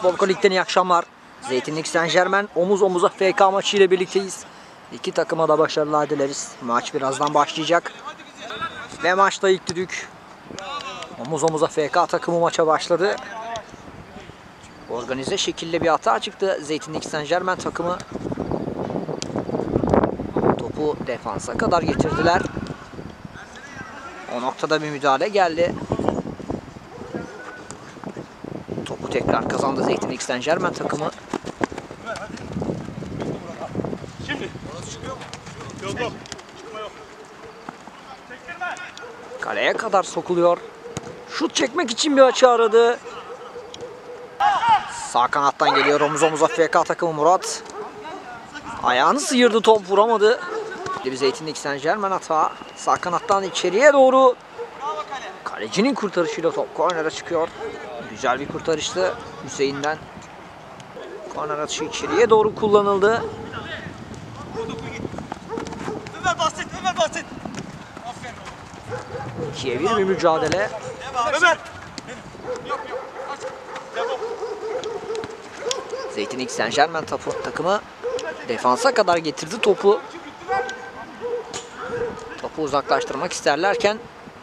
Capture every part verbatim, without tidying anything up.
Futbol Lig'den iyi akşamlar. Zeytinlik Saint Germain omuz omuza F K maçı ile birlikteyiz. İki takıma da başarılar dileriz. Maç birazdan başlayacak. Ve maçta ilk düdük. Omuz omuza F K takımı maça başladı. Organize şekilde bir hata çıktı. Zeytinlik Saint Germain takımı topu defansa kadar getirdiler. O noktada bir müdahale geldi. Topu tekrar kazandı Zeytinlik Saint Germain takımı. Şimdi. Yok yok. Kaleye kadar sokuluyor. Şut çekmek için bir açı aradı. Sağ kanattan geliyor omuz omuza F K takımı Murat. Ayağını sıyırdı, top vuramadı. Bir Zeytinlik Saint Germain hata. Sağ kanattan içeriye doğru. Kalecinin kurtarışıyla top kornere çıkıyor. Güzel bir kurtarıştı Hüseyin'den. Korner atışı içeriye doğru kullanıldı. Ömer basit, Ömer basit. Aferin. ikiye bir bir mücadele. Ömer. Yok yok. Devam. Zeytinlik Saint Germain takımı defansa kadar getirdi topu. Topu uzaklaştırmak isterlerken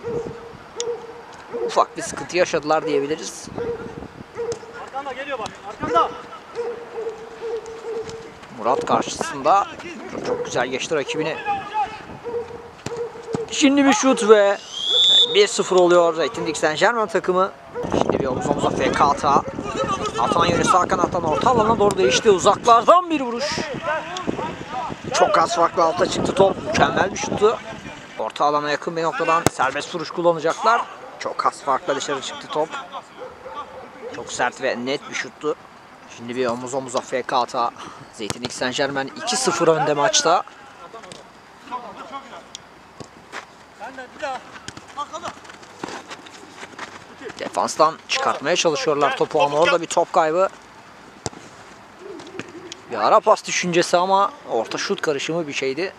ufak bir sıkıntı yaşadılar diyebiliriz. Arkanda geliyor bak. Arkanda. Murat karşısında çok güzel geçti rakibini. Şimdi bir şut ve bir sıfır oluyor Zeytinlik Saint Germain takımı. Şimdi bir omuz omuza F K hata. Atan yönü sağ kanattan orta alana doğru değişti. Uzaklardan bir vuruş. Çok az farklı alta çıktı top. Mükemmel bir şuttu. Orta alana yakın bir noktadan serbest vuruş kullanacaklar. Çok az farkla dışarı çıktı top. Çok sert ve net bir şuttu. Şimdi bir omuz omuza F K hata. Zeytinlik Saint Germain iki sıfır önde maçta. Defanstan çıkartmaya çalışıyorlar topu ama orada bir top kaybı. Bir ara pas düşüncesi ama orta şut karışımı bir şeydi.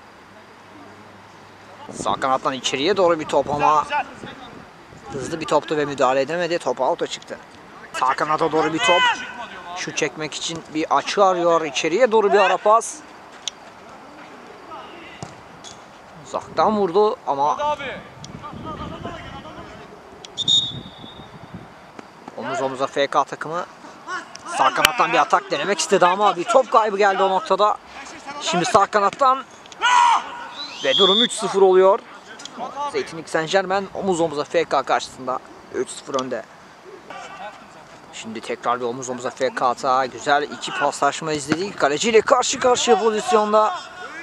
Sağ kanattan içeriye doğru bir top ama hızlı bir toptu ve müdahale edemedi. Top out'a çıktı. Sağ kanata doğru bir top. Şut çekmek için bir açı arıyor. İçeriye doğru bir ara pas. Uzaktan vurdu ama omuz omuza F K takımı sağ kanattan bir atak denemek istedi ama bir top kaybı geldi o noktada. Şimdi sağ kanattan ve durum üç sıfır oluyor. Zeytinlik Saint Germain omuz omuza F K karşısında üç sıfır önde. Şimdi tekrar bir omuz omuza F K hata. Güzel iki paslaşma izledik. Kaleciyle karşı karşıya pozisyonda.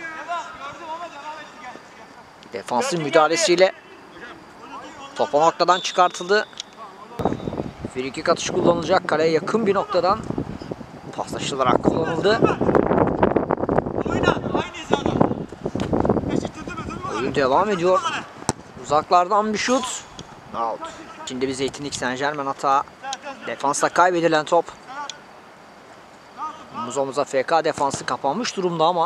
Defansın müdahalesiyle top o noktadan çıkartıldı. Frikik atışı kullanılacak. Kaleye yakın bir noktadan paslaşılarak kullanıldı. Oyun devam ediyor. Uzaklardan bir şut. Out. Şimdi bir Zeytinlik Saint Germain hata. Defansta kaybedilen top. Omuz omuza F K defansı kapanmış durumda ama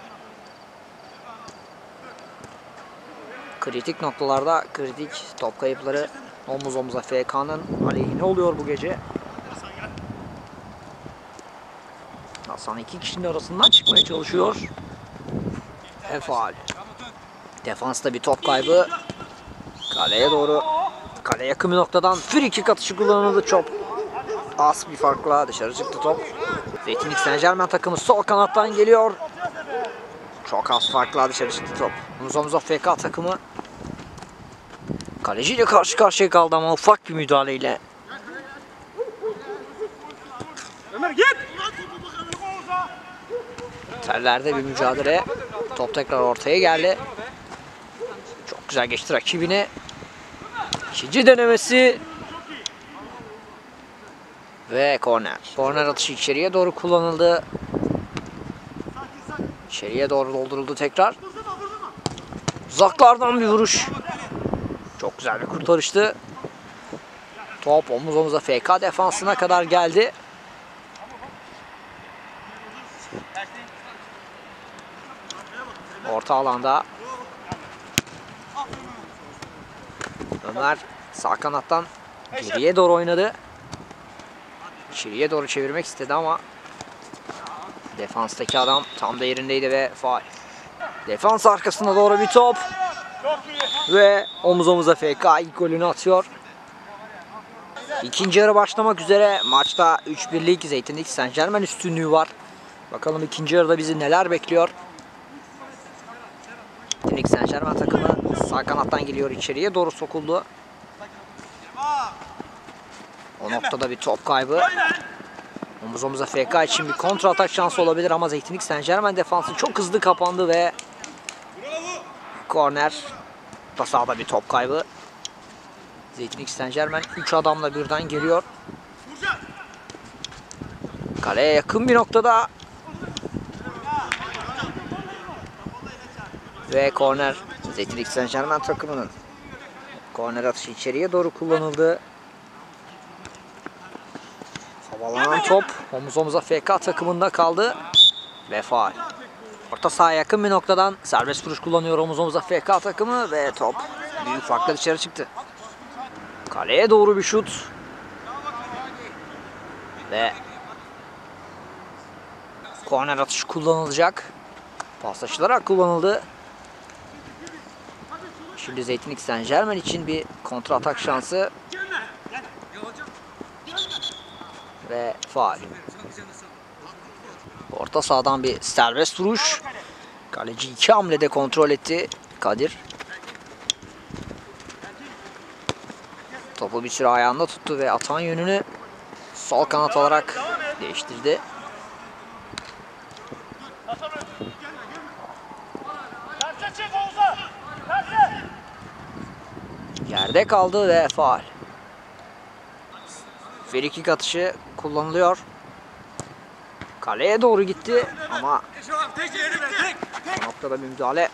kritik noktalarda kritik top kayıpları omuz omuza F K'nın aleyhine oluyor bu gece. Hasan iki kişinin arasından çıkmaya çalışıyor. Ve faul. Defansta bir top kaybı. Kaleye doğru. Kale yakın bir noktadan free kick atışı kullanıldı. Çok az bir farkla dışarı çıktı top. Zeytinlik Saint Germain takımı sol kanattan geliyor. Çok az farkla dışarı çıktı top. Omuz omuza F K takımı kaleciyle karşı karşıya kaldı ama ufak bir müdahaleyle. Ömer git. Terlerde bir mücadele. Top tekrar ortaya geldi. Çok güzel geçti rakibine. İkinci denemesi. Ve korner. Korner atışı içeriye doğru kullanıldı. İçeriye doğru dolduruldu tekrar. Uzaklardan bir vuruş. Çok güzel bir kurtarıştı. Top omuz omuza F K defansına kadar geldi. Orta alanda Ömer sağ kanattan geriye doğru oynadı. İçeriye doğru çevirmek istedi ama defanstaki adam tam da yerindeydi ve faul. Defans arkasına doğru bir top. Ve omuz omuza F K ilk golünü atıyor. İkinci yarı başlamak üzere. Maçta üç birlik Zeytinlik Saint Germain üstünlüğü var. Bakalım ikinci yarıda bizi neler bekliyor. Zeytinlik Saint Germain takımı sağ kanattan geliyor, içeriye doğru sokuldu. O noktada bir top kaybı. Omuz omuza F K için bir kontra atak şansı olabilir ama Zeytinlik Saint Germain defansı çok hızlı kapandı ve korner. Da sağda bir top kaybı. Zeytinlik Saint Germain üç adamla birden geliyor. Kaleye yakın bir noktada. Ve korner. Zeytinlik Saint Germain takımının korner atışı içeriye doğru kullanıldı. Havalanan top omuz omuza F K takımında kaldı. Ve faul. Orta sahaya yakın bir noktadan serbest vuruş kullanıyor omuz omuza F K takımı ve top büyük farkla dışarı çıktı. Kaleye doğru bir şut. Ve korner atışı kullanılacak. Paslaşılarak kullanıldı. Şimdi Zeytinlik Saint Germain için bir kontra atak şansı. Ve faul. Orta sahadan bir serbest vuruş. Kaleci iki hamlede kontrol etti Kadir. Topu bir süre ayağında tuttu ve atan yönünü sol kanat olarak değiştirdi. Yerde kaldı ve faul. Frikik atışı kullanılıyor. Kaleye doğru gitti ama bu noktada bir müdahale.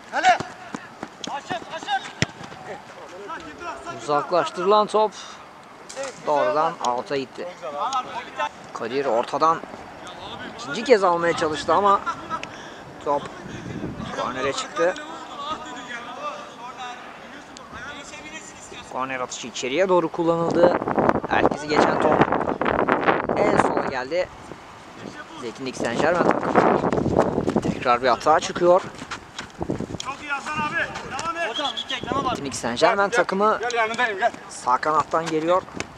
Uzaklaştırılan top doğrudan out'a gitti. Kadir ortadan ikinci kez almaya çalıştı ama top kornere çıktı. Korner atışı içeriye doğru kullanıldı. Herkesi geçen top en sola geldi. Zeytinlik Saint Germain takımı tekrar bir hata çıkıyor. Zeytinlik Saint Germain takımı sağ kanattan geliyor.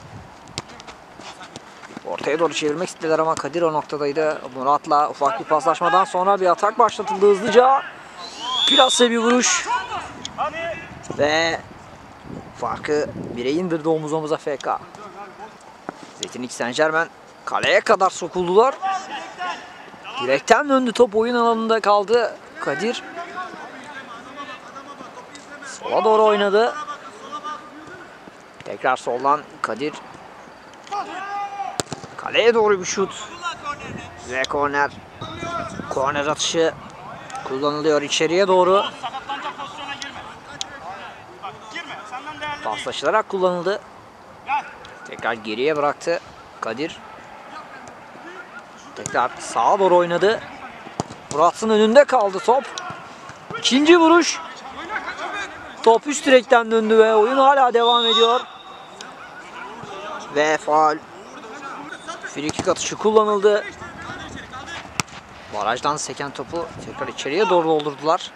Ortaya doğru çevirmek istediler ama Kadir o noktadaydı. Murat'la ufak bir paslaşmadan sonra bir atak başlatıldı hızlıca. Plase bir vuruş. Ve farkı bire indirdi omuz omuza F K. Zeytinlik Saint Germain kaleye kadar sokuldular. Direkten döndü, top oyun alanında kaldı. Kadir sola doğru oynadı. Tekrar soldan Kadir. Kaleye doğru bir şut. Ve korner. Korner atışı kullanılıyor içeriye doğru. Paslaşılarak kullanıldı. Tekrar geriye bıraktı Kadir. Tekrar sağa doğru oynadı. Murat'ın önünde kaldı top. İkinci vuruş. Top üst direkten döndü ve oyun hala devam ediyor. Ve faul. Frikik atışı kullanıldı. Barajdan seken topu tekrar içeriye doğru doldurdular.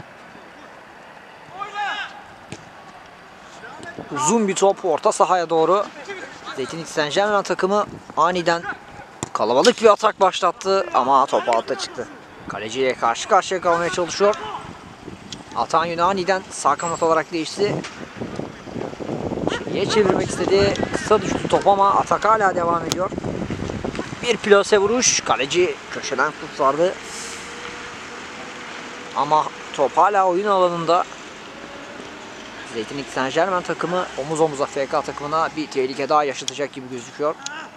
Uzun bir top orta sahaya doğru. Zeytinlik Saint Germain takımı aniden kalabalık bir atak başlattı ama top altta çıktı. Kaleciyle karşı karşıya kalmaya çalışıyor. Atan yönü aniden sağ kanat olarak değişti. Niye çevirmek istedi? Kısa düştü top ama atak hala devam ediyor. Bir plase vuruş. Kaleci köşeden kurtardı. Ama top hala oyun alanında. Zeytinlik Saint Germain takımı omuz omuza F K takımına bir tehlike daha yaşatacak gibi gözüküyor.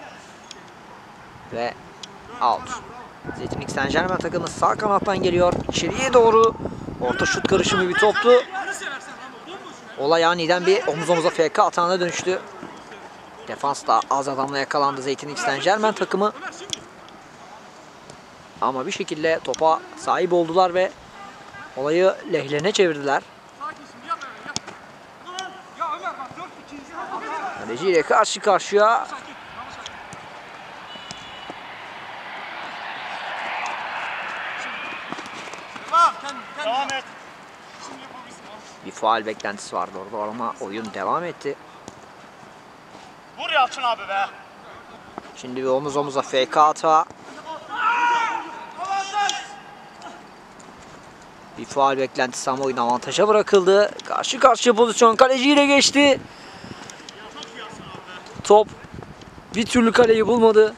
Ve out. Zeytinlik Saint Germain takımı sağ kanattan geliyor. İçeriye doğru orta şut karışımı bir toptu. Olay aniden bir omuz omuza F K atağına dönüştü. Defans da az adamla yakalandı Zeytinlik Saint Germain takımı. Ama bir şekilde topa sahip oldular ve olayı lehlerine çevirdiler. Kaleci ile karşı karşıya. Devam et. Bir faul beklentisi vardı orada ama oyun devam etti. Vur Yalçın abi be. Şimdi bir omuz omuza F K hata. Bir faul beklentisi ama oyun avantaja bırakıldı. Karşı karşıya pozisyon, kaleciyle geçti. Top bir türlü kaleyi bulmadı.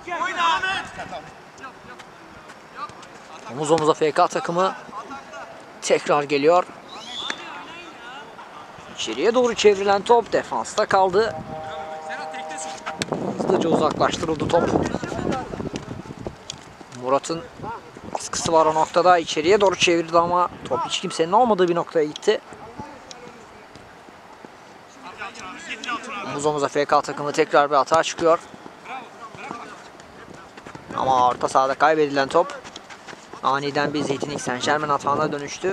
Omuz omuza F K takımı tekrar geliyor. İçeriye doğru çevrilen top defansta kaldı. Hızlıca uzaklaştırıldı top. Murat'ın baskısı var o noktada. İçeriye doğru çevirdi ama top hiç kimsenin olmadığı bir noktaya gitti. Omuz omuza F K takımı tekrar bir hata çıkıyor. Ama orta sahada kaybedilen top aniden bir Zeytinlik Saint Germain hatağına dönüştü.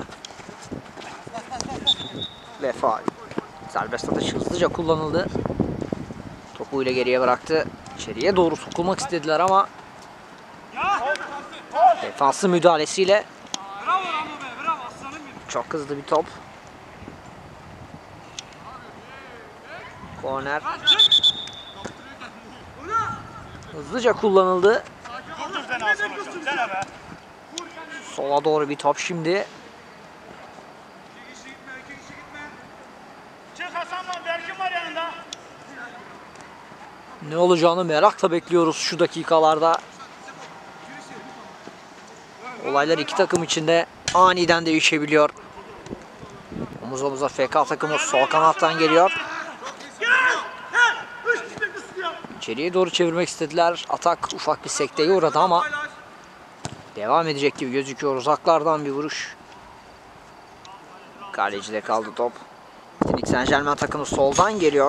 Ve faul. Serbest atış hızlıca kullanıldı. Topu ile geriye bıraktı. İçeriye doğru sokulmak istediler ama defansın müdahalesiyle çok hızlı bir top. Korner. Hızlıca kullanıldı. Vurdur dene Hasan hocam. Dene be. Sola doğru bir top şimdi. Çık Hasan var. Berkin var yanında. Ne olacağını merakla bekliyoruz şu dakikalarda. Olaylar iki takım içinde aniden değişebiliyor. Omuz omuza F K takımı sol kanattan geliyor. İçeriye doğru çevirmek istediler. Atak ufak bir sekteye uğradı ama devam edecek gibi gözüküyor. Uzaklardan bir vuruş. Kalecide kaldı top. Zeytinlik Saint Germain takımı soldan geliyor.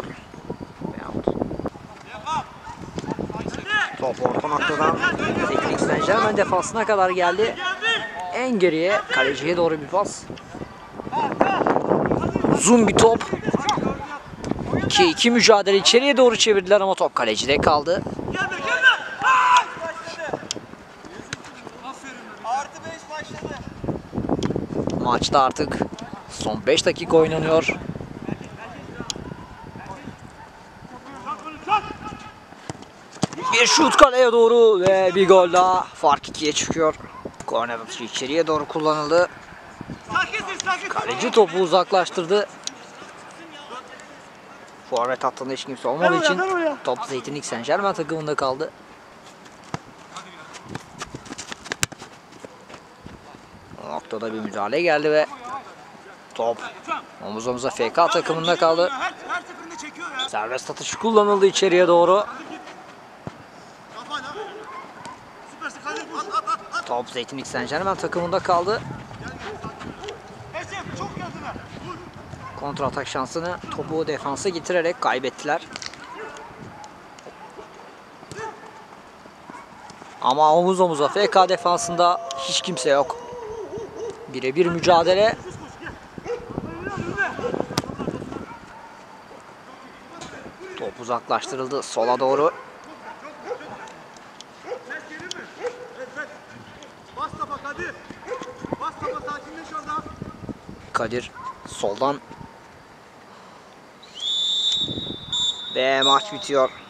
Top orta noktadan Zeytinlik Saint Germain defansına kadar geldi. En geriye kaleciye doğru bir pas. Uzun bir top. iki iki mücadele, içeriye doğru çevirdiler ama top kalecide kaldı. Artı beş başladı. Maçta artık son beş dakika oynanıyor. Bir şut kaleye doğru ve bir gol daha. Fark ikiye çıkıyor. Korner atışı içeriye doğru kullanıldı. Kaleci topu uzaklaştırdı. Forvet hattında hiç kimse olmadığı için top Zeytinlik Saint Germain takımında kaldı. O noktada bir müdahale geldi ve top omuz omuza F K takımında kaldı. Her seferinde çekiyor ya. Serbest atışı kullanıldı içeriye doğru. Süpersin Kadir. At at at at. Top Zeytinlik Saint Germain takımında kaldı. Recep çok geldiler. Vur. Kontra atak şansını topu defansa getirerek kaybettiler. Ama omuz omuza F K defansında hiç kimse yok. Birebir mücadele. Top uzaklaştırıldı sola doğru. Bas topa Kadir. Bas topa sakinleş orada. Kadir soldan. Ve maç bitiyor.